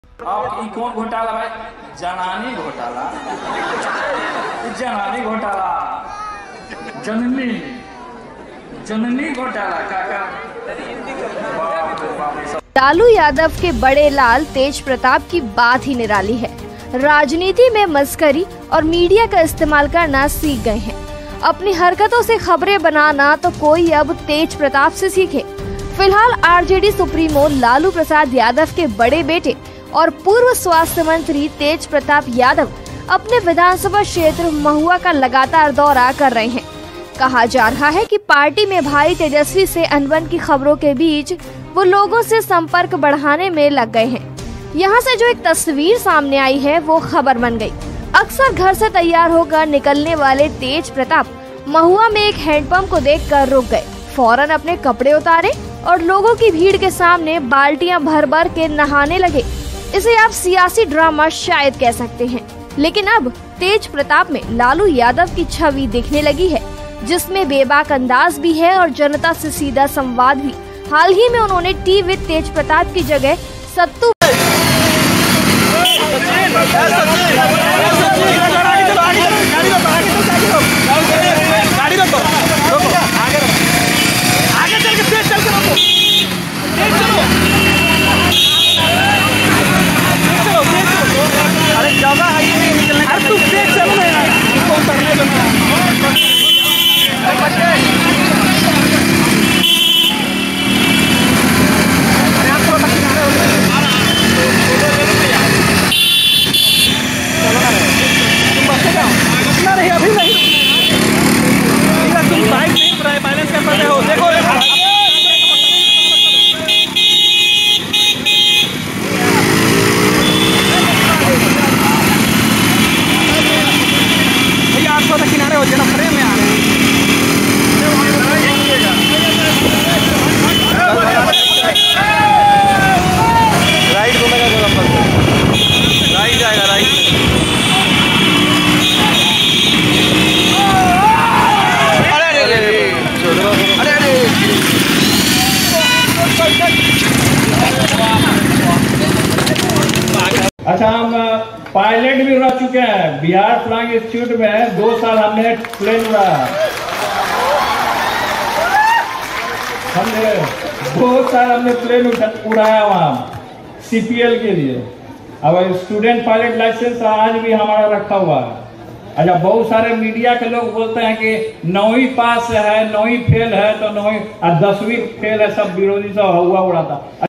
अब कौन घोटाला भाई? जनानी घोटाला, जनानी घोटाला, जननी जननी घोटाला काका। लालू यादव के बड़े लाल तेज प्रताप की बात ही निराली है। राजनीति में मस्करी और मीडिया का इस्तेमाल करना सीख गए हैं। अपनी हरकतों से खबरें बनाना तो कोई अब तेज प्रताप से सीखे। फिलहाल आरजेडी सुप्रीमो लालू प्रसाद यादव के बड़े बेटे और पूर्व स्वास्थ्य मंत्री तेज प्रताप यादव अपने विधानसभा क्षेत्र महुआ का लगातार दौरा कर रहे हैं। कहा जा रहा है कि पार्टी में भाई तेजस्वी से अनबन की खबरों के बीच वो लोगों से संपर्क बढ़ाने में लग गए हैं। यहाँ से जो एक तस्वीर सामने आई है वो खबर बन गई। अक्सर घर से तैयार होकर निकलने वाले तेज प्रताप महुआ में एक हैंडपंप को देखकर रुक गए, फौरन अपने कपड़े उतारे और लोगों की भीड़ के सामने बाल्टियां भर भर के नहाने लगे। इसे आप सियासी ड्रामा शायद कह सकते हैं, लेकिन अब तेज प्रताप में लालू यादव की छवि दिखने लगी है, जिसमें बेबाक अंदाज भी है और जनता से सीधा संवाद भी। हाल ही में उन्होंने टी विद तेज प्रताप की जगह सत्तू किनारे हो जाना फ्रेम में आ रहे हैं। राइट घूमेगा, राइट जाएगा, राइट। अच्छा, हम पायलट भी उड़ा चुके हैं। बिहार फ्लाइंग इंस्टीट्यूट में 2 साल हमने प्लेन उड़ाया। हमने 2 साल हमने प्लेन उड़ाया वहाँ CPL के लिए। अब स्टूडेंट पायलट लाइसेंस आज भी हमारा रखा हुआ है। अच्छा, बहुत सारे मीडिया के लोग बोलते हैं कि 9वीं पास है, 9वीं फेल है, तो 9वीं 10वीं फेल है, सब विरोधी सब हुआ उड़ाता।